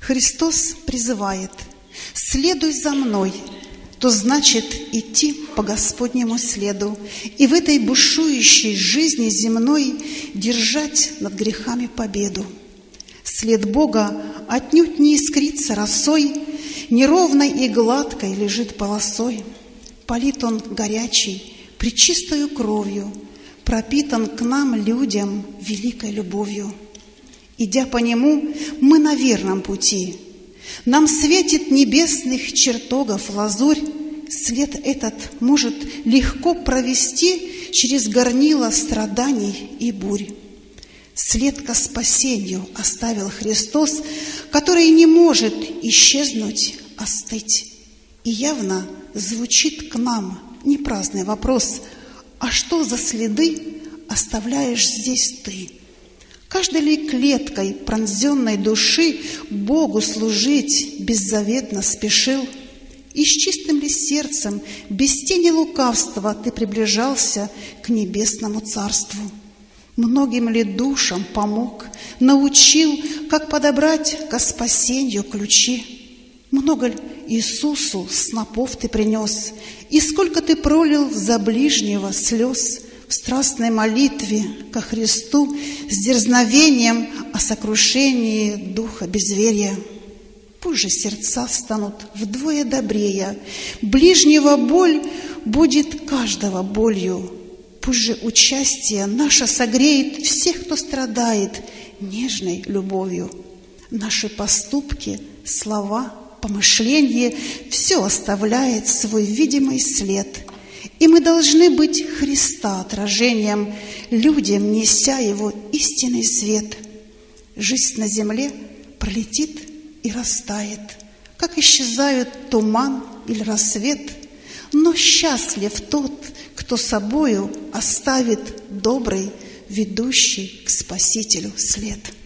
Христос призывает: «Следуй за Мной», то значит идти по Господнему следу и в этой бушующей жизни земной держать над грехами победу. След Бога отнюдь не искрится росой, неровной и гладкой лежит полосой. Полит он горячей, пречистою кровью, пропитан к нам, людям, великой любовью. Идя по нему, мы на верном пути. Нам светит небесных чертогов лазурь, след этот может легко провести через горнило страданий и бурь. След ко спасению оставил Христос, который не может исчезнуть, остыть. И явно звучит к нам непраздный вопрос: а что за следы оставляешь здесь ты? Каждой ли клеткой пронзенной души Богу служить беззаветно спешил? И с чистым ли сердцем, без тени лукавства, ты приближался к небесному царству? Многим ли душам помог, научил, как подобрать ко спасению ключи? Много ли Иисусу снопов ты принес, и сколько ты пролил за ближнего слез в страстной молитве ко Христу с дерзновением о сокрушении духа безверия? Пусть же сердца станут вдвое добрее, ближнего боль будет каждого болью. Пусть же участие наше согреет всех, кто страдает, нежной любовью. Наши поступки, слова, помышления — все оставляет свой видимый след. И мы должны быть Христа отражением, людям неся Его истинный свет. Жизнь на земле пролетит и растает, как исчезают туман или рассвет, но счастлив тот, кто собою оставит добрый, ведущий к Спасителю след.